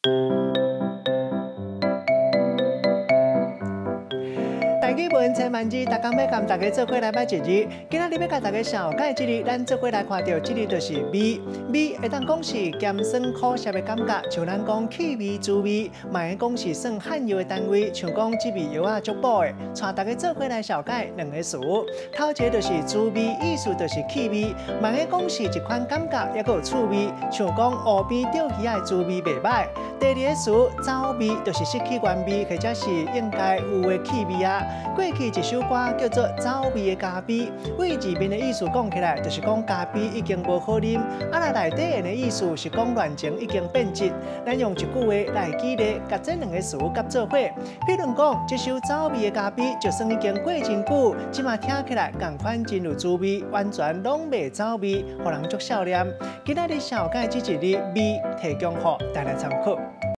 台语文千万字，大家要跟大家做伙来摆一日。今仔日要甲大家小解一日，咱做伙来看到这日就是味。味会当讲是咸酸苦涩的感觉，像咱讲气味、滋味，嘛会讲是算罕有的单位，像讲这味药啊足补的。带大家做伙来小解两个词。头一个就是滋味，意思就是气味，嘛会讲是一款感觉，也个有趣味，像讲湖边钓鱼仔的滋味袂歹。第二个词走味，就是失去原味，或者是应该有的气味啊。过去一首歌叫做《走味的咖啡》，为字面的意思讲起来，就是讲咖啡已经无好啉，啊，内底的意思是讲恋情已经变质。咱用一句话来举例，甲这两个词夹做伙。比如讲，这首《走味的咖啡》就算已经过真久，即马听起来同款真有滋味，完全拢袂走味，互人足少念。今仔日小解这一日味提供予大家参考。